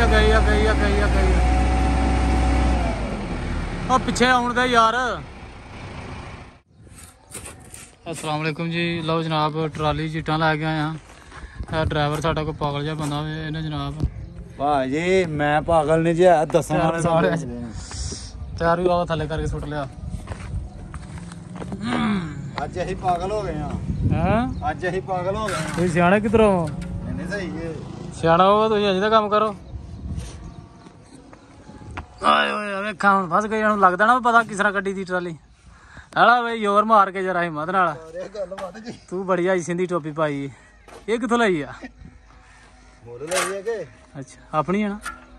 पिछे आउण दे यार। अस्सलाम वालेकुम जी। लो जनाब ट्राली सीटां लै के आया। ड्राइवर साडा कोई पागल जिहा बंदा इन्हें जनाब। भाजी मैं पागल नहीं जी दसा तैयार भी बाबा थले करके सुट लिया। अज असीं पागल हो गए हैं अज असीं पागल हो गए तुसीं सियाणे किधरों नहीं सही है सियाणा हो तुसीं अजे दा काम करो। आए ओए वेखा हुण फस गए। हुण लगदा ना पता किस तरह गड्डी दी ट्राली है बई जोर मार के जरा हिम्मत नाल। तू बड़ी हाई सिंधी टोपी पाई ये कित्थों लाई आ? अच्छा अपनी है ना।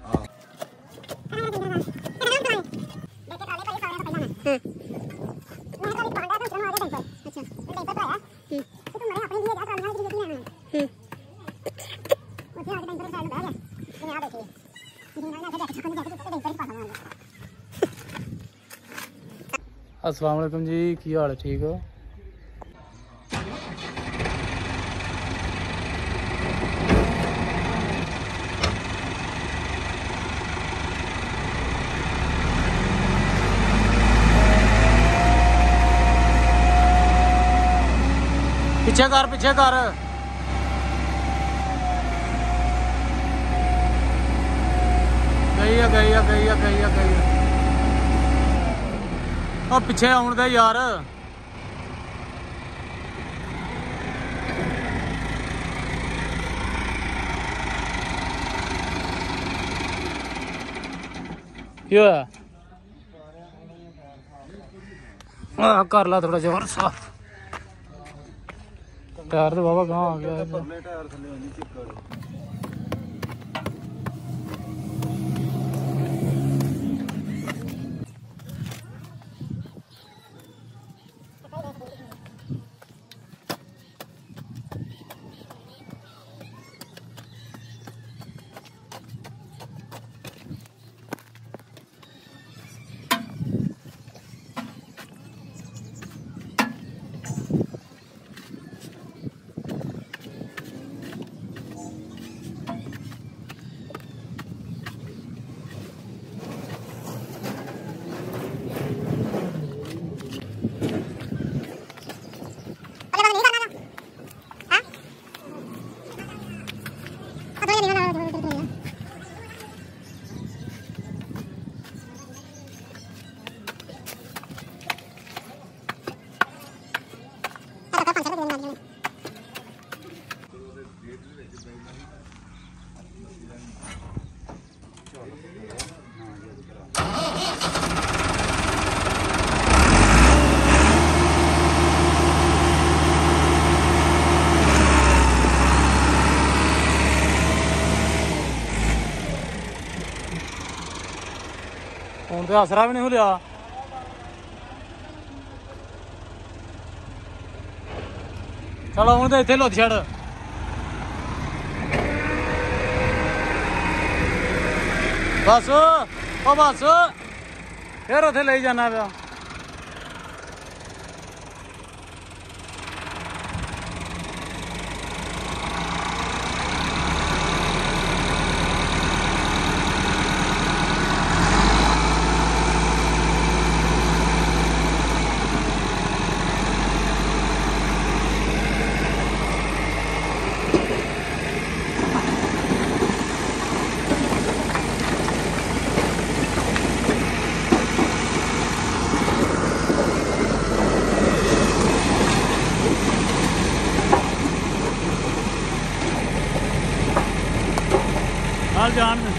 अस्सलाम वालेकुम जी की हाल है? ठीक हो? पीछे कर पीछे कर। गई है और पिछे आउण दे यार। की होया? कर ला थोड़ा जोर सा। टायर तो बाबा कहाँ आ गया? हुण तो आसरा भी नहीं लिया। चलो हूँ तो इतने लुध छड़ बस ओ बस फिर उथे ले जाना पिया। जान